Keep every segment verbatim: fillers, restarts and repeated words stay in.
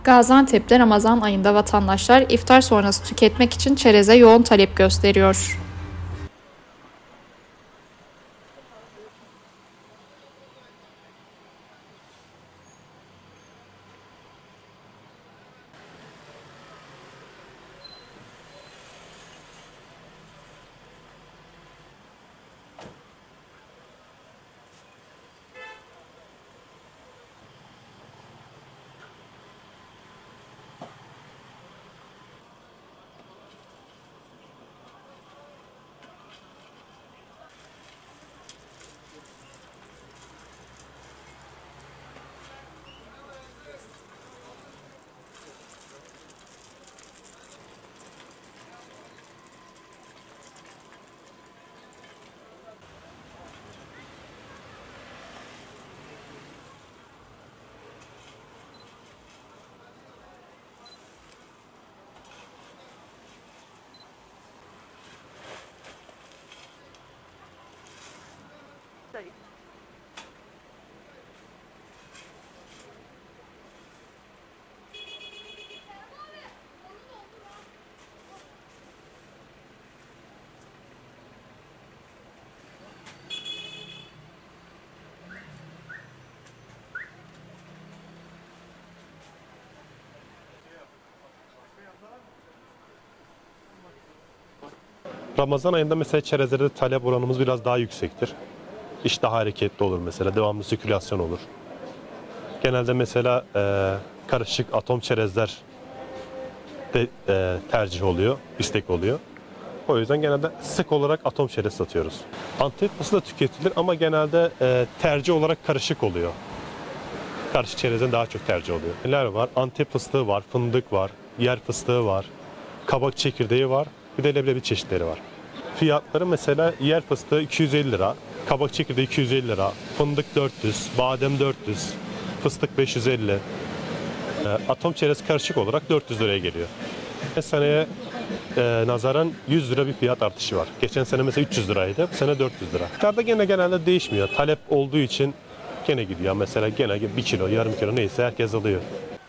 Gaziantep'te Ramazan ayında vatandaşlar iftar sonrası tüketmek için çereze yoğun talep gösteriyor. Ramazan ayında mesela çerezlerde talep oranımız biraz daha yüksektir. İş daha hareketli olur mesela, devamlı sirkülasyon olur. Genelde mesela e, karışık atom çerezler de e, tercih oluyor, istek oluyor. O yüzden genelde sık olarak atom çerez satıyoruz. Antep fıstığı da tüketilir ama genelde e, tercih olarak karışık oluyor. Karışık çerezden daha çok tercih oluyor. Neler var? Antep fıstığı var, fındık var, yer fıstığı var, kabak çekirdeği var, bir de leblebi çeşitleri var. Fiyatları mesela yer fıstığı iki yüz elli lira, kabak çekirdeği iki yüz elli lira, fındık dört yüz, badem dört yüz, fıstık beş yüz elli. Atom çerez karışık olarak dört yüz liraya geliyor. Geçen seneye e, nazaran yüz lira bir fiyat artışı var. Geçen sene mesela üç yüz liraydı, bu sene dört yüz lira. Fiyatlarda gene genelde değişmiyor. Talep olduğu için gene gidiyor. Mesela gene bir kilo, yarım kilo neyse herkes alıyor.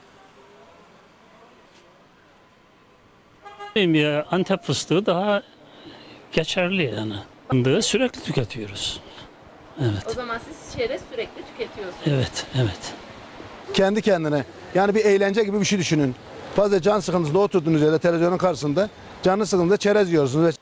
Antep fıstığı daha geçerli yani. Fındığı sürekli tüketiyoruz. Evet. O zaman siz çerez sürekli tüketiyorsunuz. Evet, evet. Kendi kendine. Yani bir eğlence gibi bir şey düşünün. Fazla can sıkıntısında oturduğunuz yerde televizyonun karşısında canlı sıkıntısında çerez yiyorsunuz ve